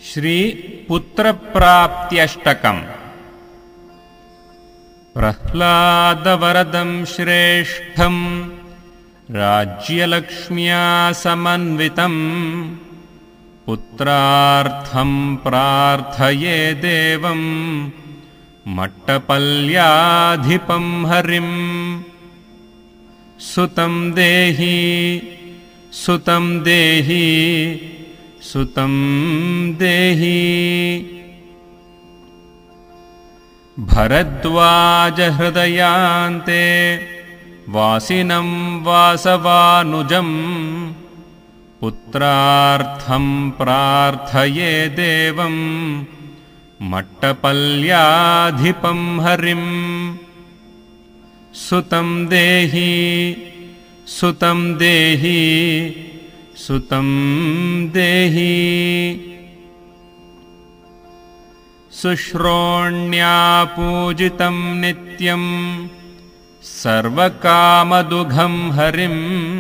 श्री पुत्रप्राप्त्यष्टकम्। प्रह्लादवरदं श्रेष्ठं राज्यलक्ष्म्या समन्वितं पुत्रार्थं प्रार्थये देवं मट्टपल्याधिपं हरिं। सुतं देहि सुतं देहि सुतं देहि। भरद्वाजहृदयान्ते वासिनं वासवानुजं पुत्रार्थं प्रार्थये देवं मट्टपल्याधिपं हरिं। सुतं देहि सुतं देहि सुतं देहि। शुश्रोण्या पूजितं नित्यं सर्वकामदुघं हरिं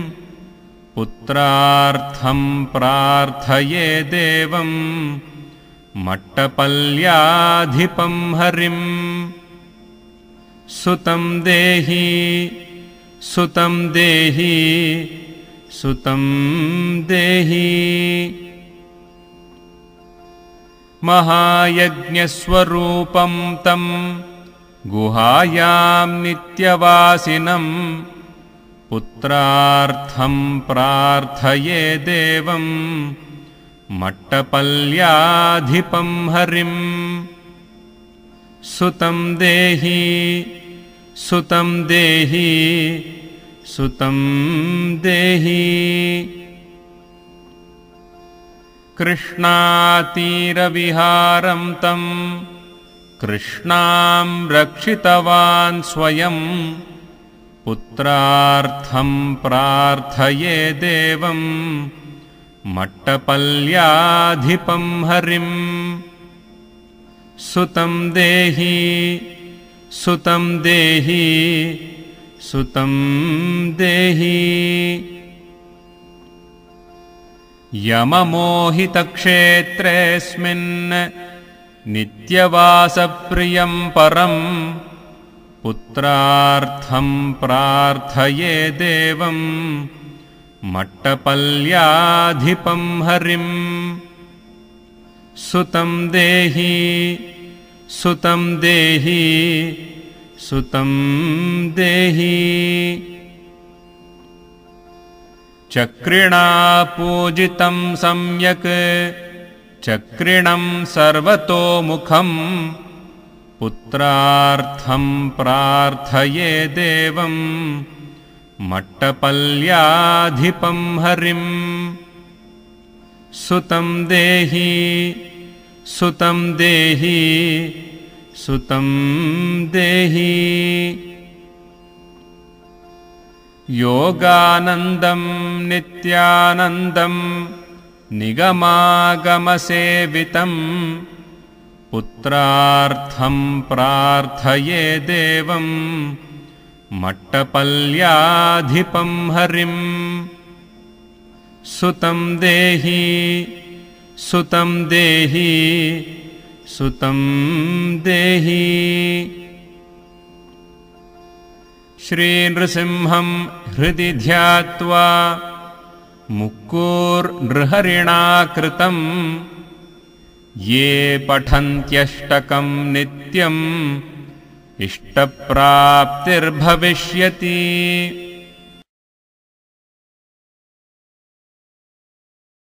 पुत्रार्थं प्रार्थये देवं मट्टपल्याधिपं हरिं। सुतं देहि सुतं देहि सुतं देहि। महायज्ञस्वरूपं तं गुहायां नित्यवासिनं पुत्रार्थं प्रार्थये देवं मट्टपल्याधिपं हरिं। सुतं देहि सुतं देहि सुतं देहि। कृष्णातीरविहारं तं कृष्णां रक्षितवान् स्वयं पुत्रार्थं प्रार्थये देवं मट्टपल्याधिपं हरिं। सुतं देहि सुतं देहि सुतं देहि। यममोहितक्षेत्रेऽस्मिन् नित्यवासप्रियं परं पुत्रार्थं प्रार्थये देवं मट्टपल्याधिपं हरिं। सुतं देहि सुतं देहि सुतं देहि। चक्रिणा पूजितं सम्यक् चक्रिणं सर्वतोमुखं पुत्रार्थं प्रार्थये देवं मट्टपल्याधिपं हरिं। सुतं देहि सुतं देहि सुतं देहि। योगानन्दं नित्यानन्दं निगमागमसेवितं पुत्रार्थं प्रार्थये देवं मट्टपल्याधिपं हरिं। सुतं देहि सुतं देहि सुतं देहि। श्रीनृसिंहं हृदि ध्यात्वा मुक्कुर्नृहरिणा कृतं ये पठन्त्यष्टकं नित्यम् इष्टप्राप्तिर्भविष्यति।